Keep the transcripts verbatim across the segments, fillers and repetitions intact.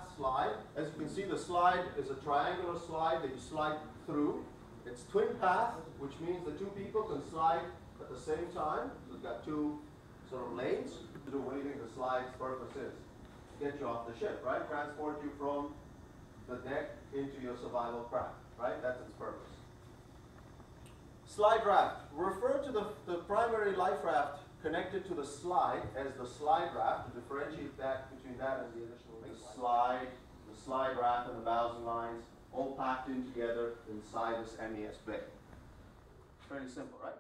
slide. As you can see, the slide is a triangular slide that you slide through. It's twin path, which means the two people can slide at the same time. So it's got two sort of lanes. What do you think the slide's purpose is? Get you off the ship, right? Transport you from the deck into your survival craft, right? That's its purpose. Slide raft. Refer to the, the primary life raft connected to the slide as the slide raft to differentiate that between that and the additional link. The slide, the slide raft and the bows and lines all packed in together inside this M E S bay. Fairly simple, right?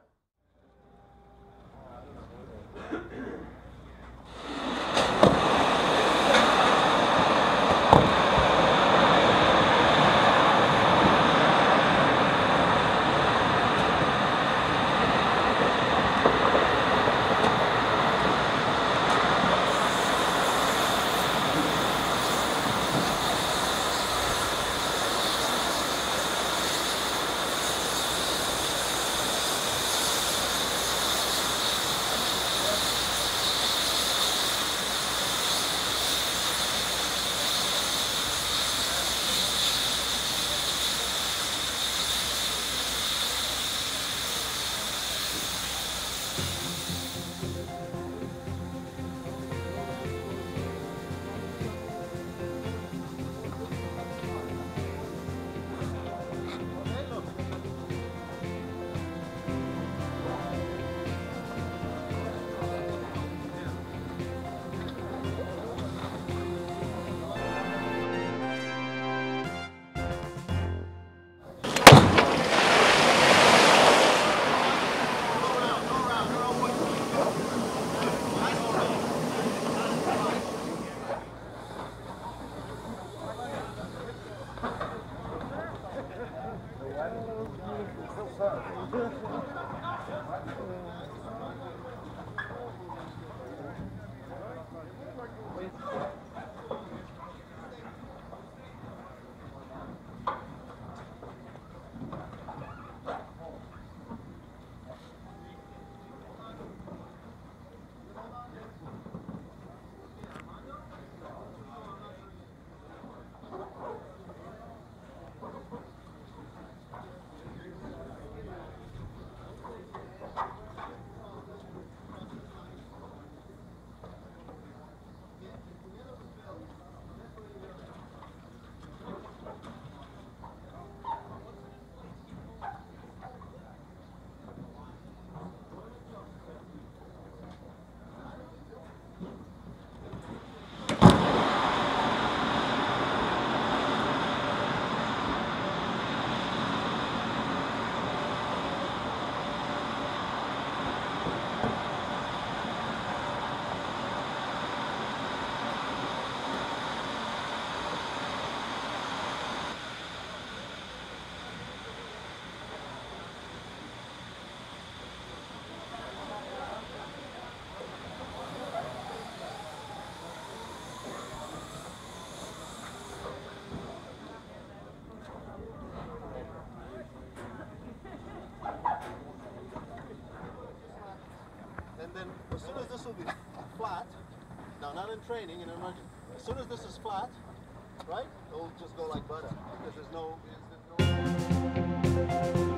And then as soon as this will be flat, now not in training, in emergency, as soon as this is flat, right, it'll just go like butter because there's no, there's no